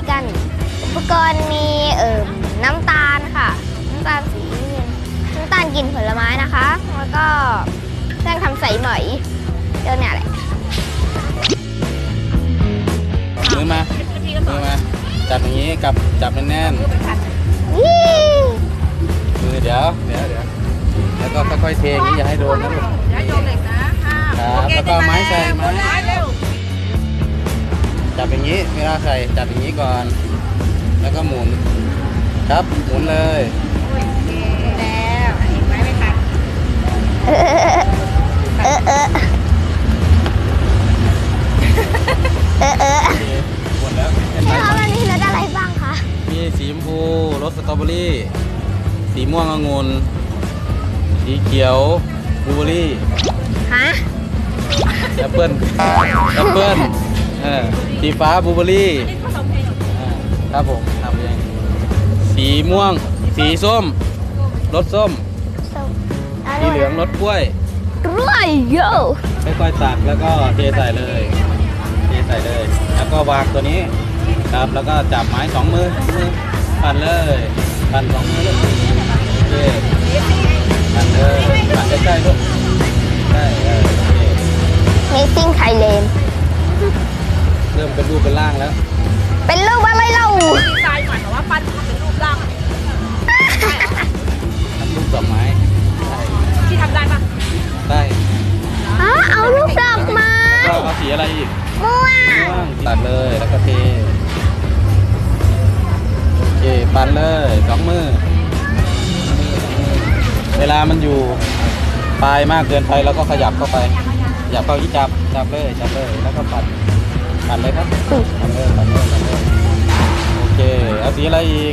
กันอุปกรณ์มีน้ำตาลค่ะน้ำตาลสีน้ำตาลกินผลไม้นะคะแล้วก็เครื่องทำใสไหมเจ้าเนี่ยแหละมือมาจับอย่างนี้กับจับแน่นๆมือเดี๋ยวแล้วก็ค่อยๆเทอย่างนี้อย่าให้โดนนะลูกอย่าโดนเหล็กนะครับแล้วก็ไม้ใส่ไม้จับอย่างนี้เวลาใส่จับอย่างนี้ก่อนแล้วก็หมุนครับหมุนเลยแล้วเห็นไหมไม่ทันหมดแล้วพี่คะวันนี้รสอะไรบ้างคะมีสีชมพูรสสตรอเบอรี่สีม่วงองุ่นสีเขียวบลูเบอรี่ฮะแอปเปิ้ลสีฟ้าบลูเบอรี่ครับผมทำยังสีม่วงสีส้มรสส้มสีเหลืองรสกล้วยโย่ค่อยๆตักแล้วก็เทใส่เลยแล้วก็วางตัวนี้ครับแล้วก็จับไม้สองมือปั่นเลยปั่นสองมือเลยโอเคปั่นเลยปั่นใกล้ๆลูกใช่ Missing Thailand เริ่มเป็นรูปเป็นร่างแล้วเป็นรูปอะไรเล่าดีไซน์ใหม่แต่ว่าปั้นเป็นรูปร่างทำรูปดอกไม้ที่ทำได้ปะได้เอารูปดอกไม้เอาสีอะไรอีกม่วงตัดเลยแล้วก็เทโอเคปั่นเลยสองมือเวลามันอยู่ปลายมากเกินไปแล้วก็ขยับเข้าไปอย่าเข้าที่จับเลยแล้วก็ปั่นเลยครับปั่นเลยโอเคเอาสีอะไรอีก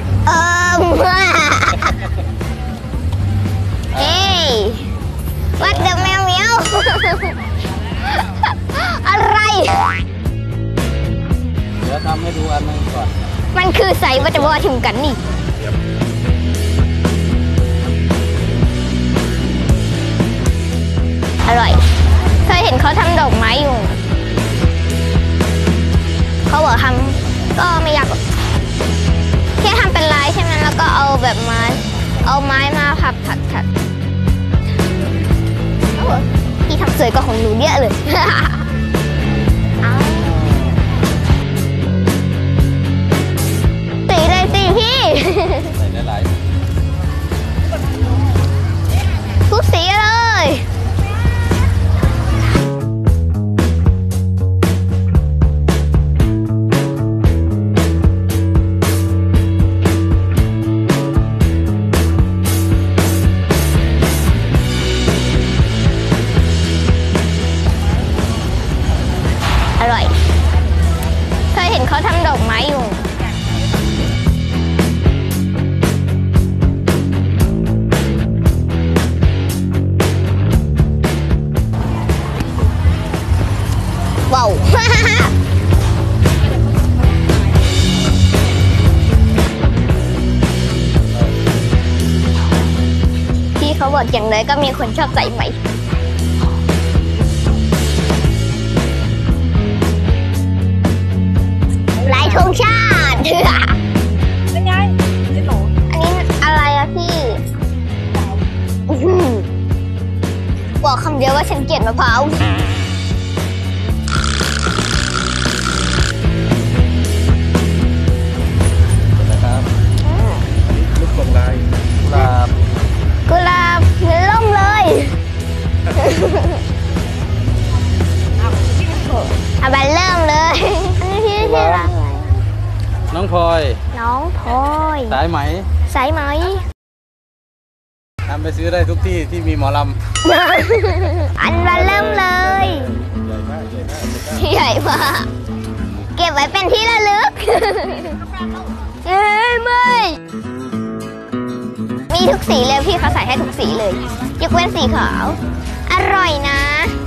เฮ้ยวัดเดอะแมวเมียวอะไรเดี๋ยวทำให้ดูอันนึงก่อนมันคือใส่วัตถุทิมกันนี่อร่อยเคยเห็นเขาทำดอกไม้อยู่เขาบอกทำก็ไม่ยากแค่ทำเป็นลายใช่ไหมแล้วก็เอาแบบไม้มาพับถัดพี่ทำสวยกว่าของหนูเยอะเลยสีเลยสิพี่ใส่ได้หลายทุกสีเลยอร่อยเคยเห็นเขาทำดอกไม้อยู่ว้าวพี่เขาบอกอย่างไรก็มีคนชอบใส่ไหมลายธงชาติเป็นไงเจ๊โตอันนี้อะไรอะพี่บอกคำเดียวว่าฉันเกลียดมะพร้าวนะครับลูกกลมลายกุหลาบเนื้อล่มเลยเอาไปเริ่มเลยอันนี้พี่ชื่อร้านอะไรน้องพลอยสายไหมทำไปซื้อได้ทุกที่ที่มีหมอลำอันมาเริ่มเลยใหญ่มากเก็บไว้เป็นที่ระลึกไม่มีทุกสีเลยพี่เขาใส่ให้ทุกสีเลยยกเว้นสีขาวอร่อยนะ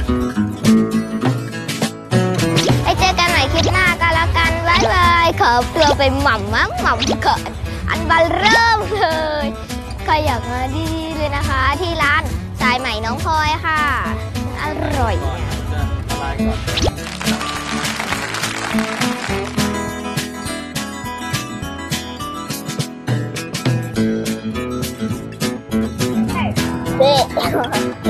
ไปเจอกันใหม่คลิปหน้ากันแล้วกันบ๊ายบายขอตัวไปหม่ำก่อนอันบัลเริ่มเลยใครอยากมาดีเลยนะคะที่ร้านสายไหมน้องพลอยค่ะอร่อยแล้ว